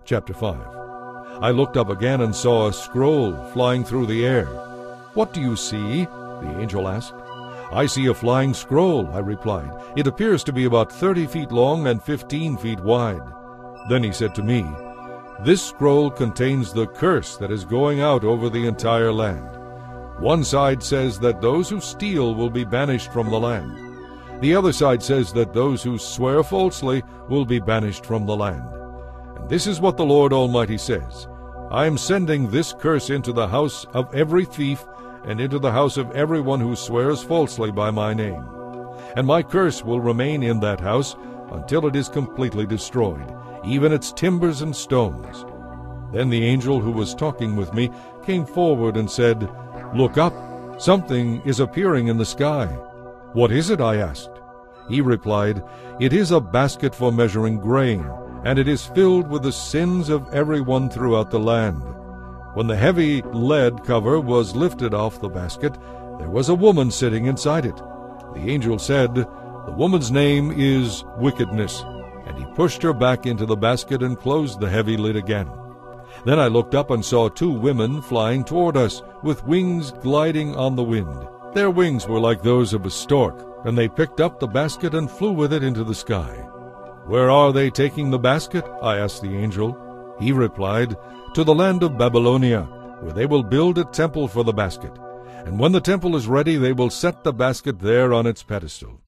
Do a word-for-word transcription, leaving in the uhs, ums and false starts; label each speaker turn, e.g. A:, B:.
A: Chapter five. I looked up again and saw a scroll flying through the air. "What do you see?" the angel asked. "I see a flying scroll," I replied. "It appears to be about thirty feet long and fifteen feet wide." Then he said to me, "This scroll contains the curse that is going out over the entire land. One side says that those who steal will be banished from the land. The other side says that those who swear falsely will be banished from the land. And this is what the Lord Almighty says: I am sending this curse into the house of every thief and into the house of everyone who swears falsely by my name. And my curse will remain in that house until it is completely destroyed, even its timbers and stones." Then the angel who was talking with me came forward and said, "Look up, something is appearing in the sky." "What is it?" I asked. He replied, "It is a basket for measuring grain, and it is filled with the sins of everyone throughout the land." When the heavy lead cover was lifted off the basket, there was a woman sitting inside it. The angel said, "The woman's name is Wickedness," and he pushed her back into the basket and closed the heavy lid again. Then I looked up and saw two women flying toward us, with wings gliding on the wind. Their wings were like those of a stork, and they picked up the basket and flew with it into the sky. "Where are they taking the basket?" I asked the angel. He replied, "To the land of Babylonia, where they will build a temple for the basket. And when the temple is ready, they will set the basket there on its pedestal."